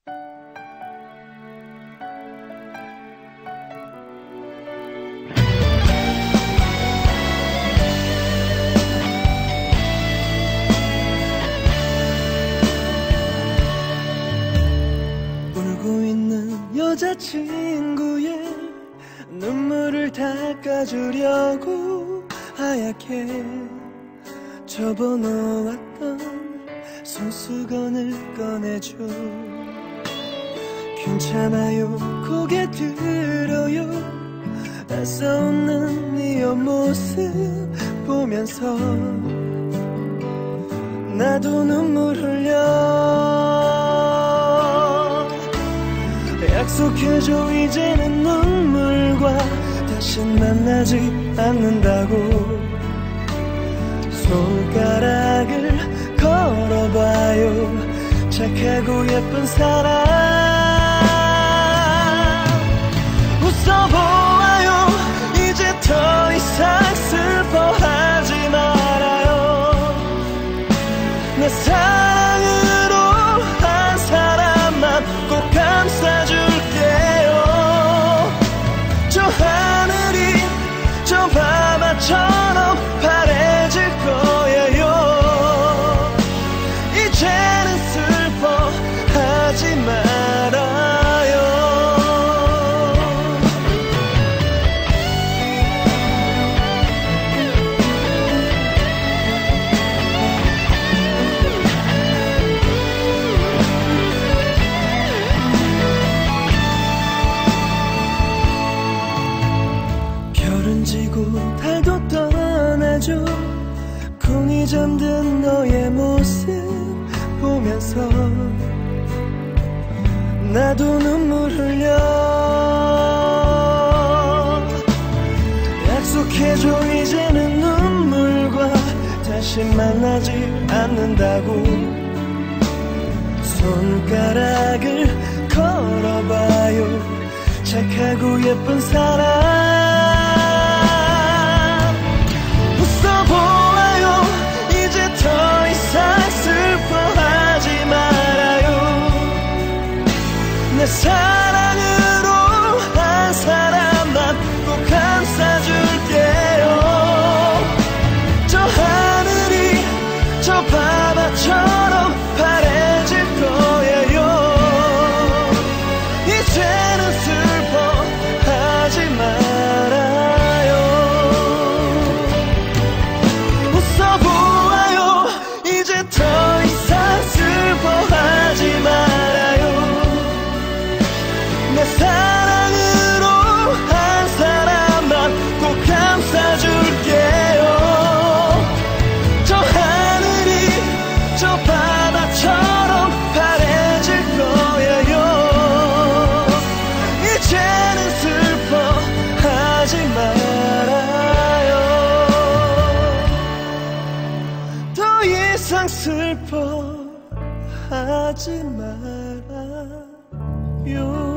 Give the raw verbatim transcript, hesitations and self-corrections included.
여자친구의 눈물을 닦아주려고 하얗게 접어놓았던 손수건을 꺼내줘. 괜찮아요 고개 들어요. 애써 웃는 네 옆모습 보면서 나도 눈물 흘려. 약속해줘 이제는 눈물과 다시 만나지 않는다고. 손가락을 걸어봐요 착하고 예쁜 사람. 웃어보아요 이제 더 이상 슬퍼하지 말아요. 내 사랑으로 한 사람만 꼭 감싸줄게요. 저 하늘이 저 밤하처럼 파래질 거예요. 이제는 슬퍼하지 말아요. 별은 지고 달도 떠나죠. 콩이 잠든 너의 모습 보면서 나도 눈물 흘려. 약속해줘 이제는 눈물과 다시 만나지 않는다고. 손가락을 걸어봐요 착하고 예쁜 사람. 웃어보아요 이제 더 이상 슬퍼하지 말아요. 내 사랑으로 한 사람만 꼭 감싸줄게요. 저 하늘이 저 바다처럼 파래질 거예요. 이제는 슬퍼하지 말아요. 웃어보아요 이제 더 이상 슬퍼하지 말아요. 내 사랑으로 한 사람만 꼭 감싸줄게요. 저 하늘이 저 바다처럼 파래질 거예요. 이제는 슬퍼하지 말아요. 더 이상 슬퍼하지 말아요.